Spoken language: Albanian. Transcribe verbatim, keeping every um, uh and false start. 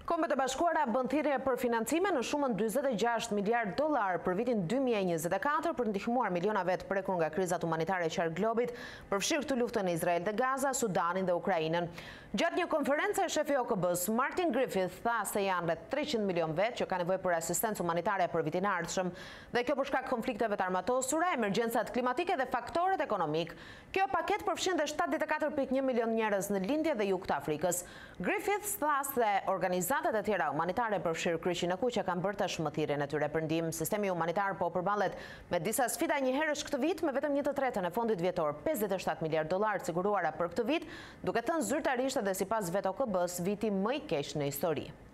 Kombet e Bashkuara bën thirrje për financime në shumën dyzet e gjashtë miliardë dollarë për vitin dy mijë e njëzet e katër për ndihmuar miliona vetë prekur nga krizat humanitare qark globit, përfshirë këtu luftën e Izrael dhe Gaza, Sudanin dhe Ukrainën. Gjatë një konference, shefi O K B-s Martin Griffith tha se janë rreth treqind milion vetë që ka nevojë për asistencë humanitare për vitin e ardhshëm, dhe kjo për shkak konflikteve të armatosura, emergjencat klimatike dhe faktorët ekonomik. Kjo paketë përfshin dhe shtatëdhjetë e katër pikë një milion njerëz në lindje dhe jug të Afrikës. Griffith tha se organizatat e tjera humanitare përfshirë kryqin e kuq që kanë bërë tashmë thirrjen e tyre për ndihmë. Sistemi humanitar po përballet me disa sfida njëherësh këtë vit, me vetëm një të tretën e fondit vjetor, pesëdhjetë e shtatë miliardë dollarë siguruara për këtë vit, duke thënë zyrtarisht edhe sipas vetë O K B-s viti më i keq në histori.